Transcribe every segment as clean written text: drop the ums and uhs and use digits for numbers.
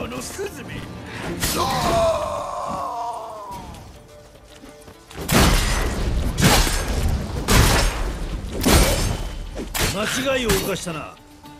このスズメ。間違いを犯したな。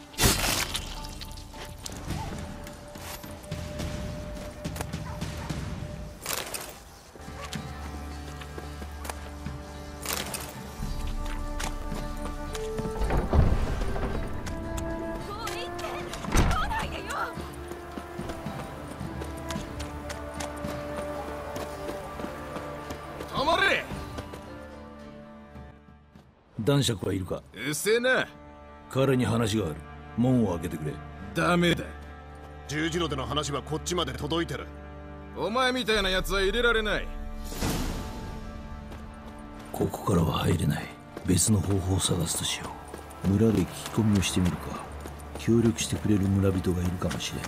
男爵はいるか？ うせえな。 彼に話がある。門を開けてくれ。 ダメだ。 十字路での話はこっちまで届いてる。 お前みたいなやつは入れられない。 ここからは入れない。別の方法を探すとしよう。村で聞き込みをしてみるか。協力してくれる村人がいるかもしれん。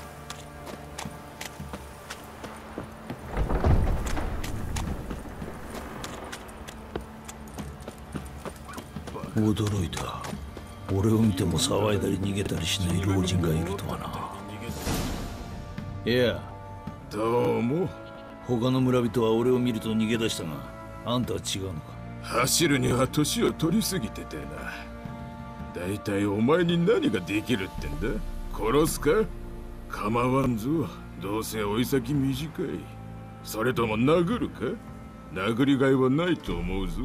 驚いた。俺を見ても騒いだり逃げたりしない老人がいるとはな。いや、 どうも。 他の村人は俺を見ると逃げ出したが、あんたは違うのか？ 走るには年を取りすぎててな。大体お前に何ができるってんだ？殺すか？構わんぞ。どうせ追い先短い。それとも殴るか？殴りがいはないと思うぞ。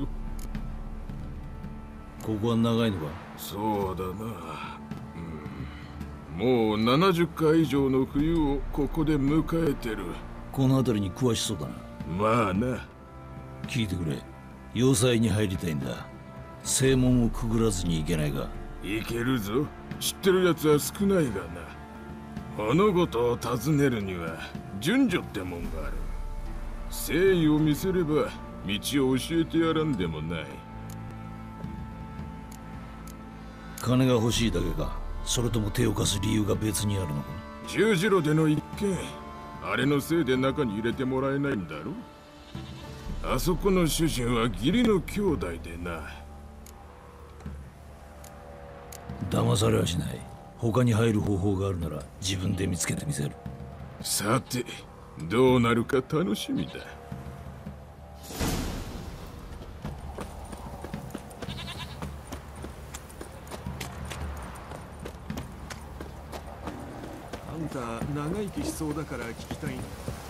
ここは長いのか？ そうだな、もう70回以上の冬をここで迎えてる。 この辺りに詳しそうだな。 まあな。 聞いてくれ。要塞に入りたいんだ。正門をくぐらずに行けないが。 行けるぞ。知ってるやつは少ないがな。物事を尋ねるには順序ってもんがある。誠意を見せれば道を教えてやらんでもない。 金が欲しいだけか？それとも手を貸す理由が別にあるのか？ 十字路での一件、あれのせいで中に入れてもらえないんだろ。あそこの主人は義理の兄弟でな。 騙されはしない。他に入る方法があるなら自分で見つけてみせる。 さて、どうなるか楽しみだ。 あんた長生きしそうだから聞きたいんだ。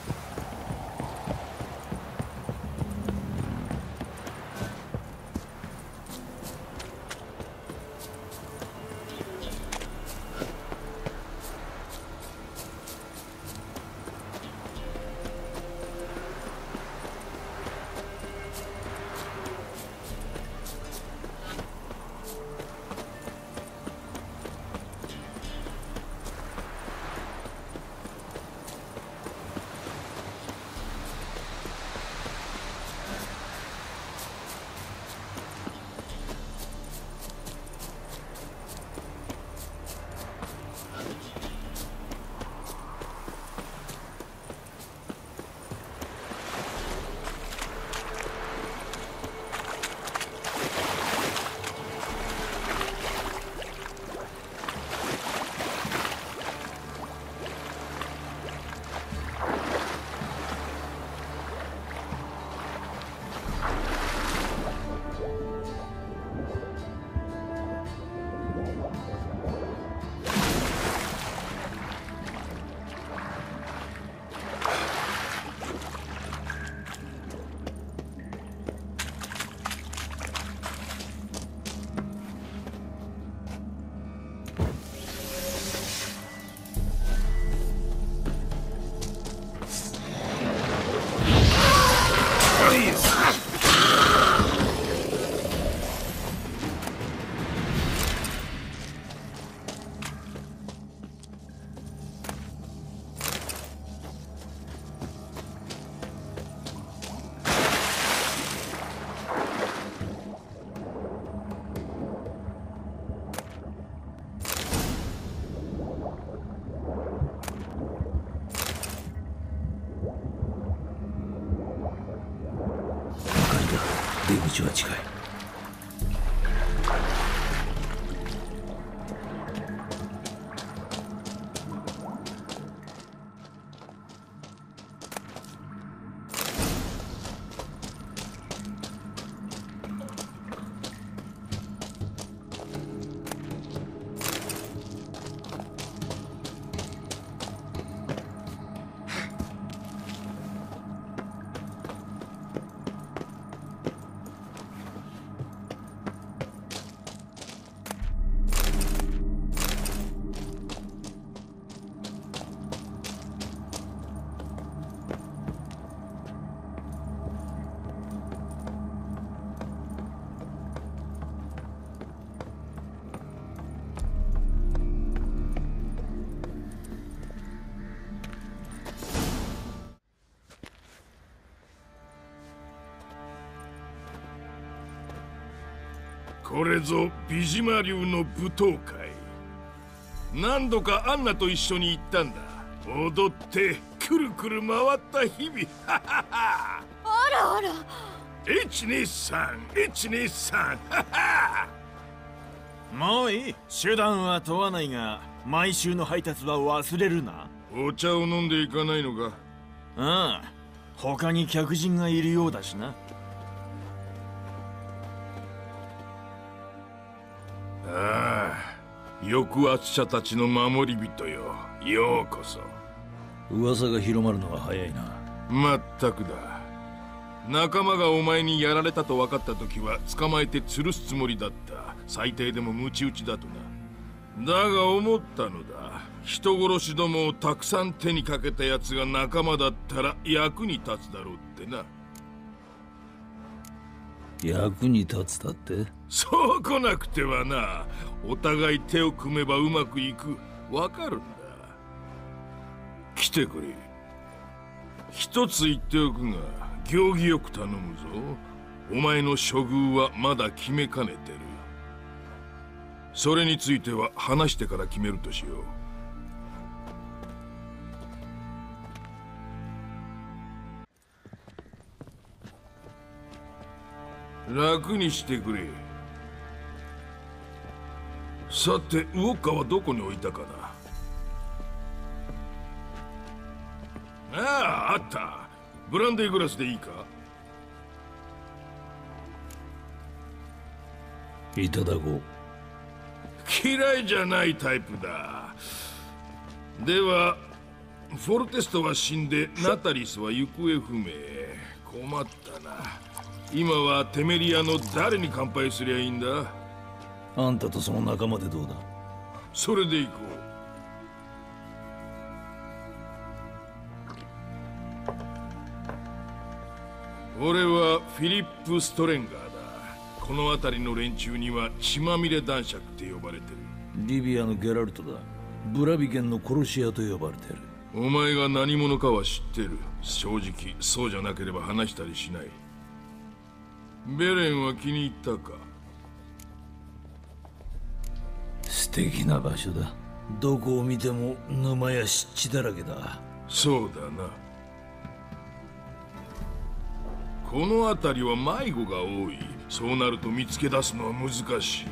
出口は近い。 これぞ美島流の舞踏会。何度かアンナと一緒に行ったんだ。踊ってくるくる回った日々。あらあら。 123 もういい。手段は問わないが、毎週の配達は忘れるな。 お茶を飲んでいかないのか？ ああ、他に客人がいるようだしな。 ああ、抑圧者たちの守り人よ。ようこそ。 噂が広まるのは早いな。 まったくだ。仲間がお前にやられたと分かった時は捕まえて吊るすつもりだった。最低でもムチ打ちだとな。だが思ったのだ。人殺しどもをたくさん手にかけたやつが仲間だったら役に立つだろうってな。 役に立つだって？ そう来なくてはな。お互い手を組めばうまくいく。わかるんだ。来てくれ。一つ言っておくが、行儀よく頼むぞ。お前の処遇はまだ決めかねてる。それについては話してから決めるとしよう。楽にしてくれ。さて、ウォッカはどこに置いたかな。ああ、あった。ブランデーグラスでいいか？ いただこう。 嫌いじゃないタイプだ。ではフォルテストは死んでナタリスは行方不明。困ったな。今はテメリアの誰に乾杯すりゃいいんだ？ あんたとその仲間でどうだ？ それで行こう。俺はフィリップ・ストレンガーだ。この辺りの連中には血まみれ男爵って呼ばれてる。 リビアのゲラルトだ。ブラビゲンの殺し屋と呼ばれてる。 お前が何者かは知ってる。正直そうじゃなければ話したりしない。ベレンは気に入ったか？ 素敵な場所だ。どこを見ても沼や湿地だらけだ。 そうだな。この辺りは迷子が多い。そうなると見つけ出すのは難しい。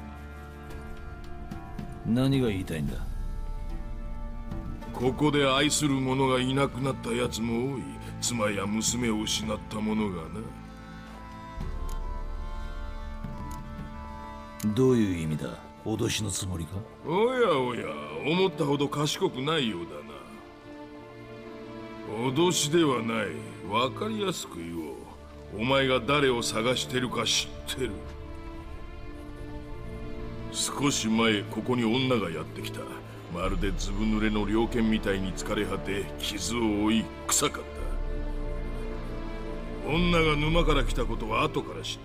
何が言いたいんだ？ ここで愛する者がいなくなったやつも多い。妻や娘を失った者がな。 どういう意味だ？脅しのつもりか？ おやおや、思ったほど賢くないようだな。脅しではない。わかりやすく言おう。お前が誰を探してるか知ってる。少し前ここに女がやってきた。まるでずぶ濡れの猟犬みたいに疲れ果て傷を負い臭かった。女が沼から来たことは後から知っ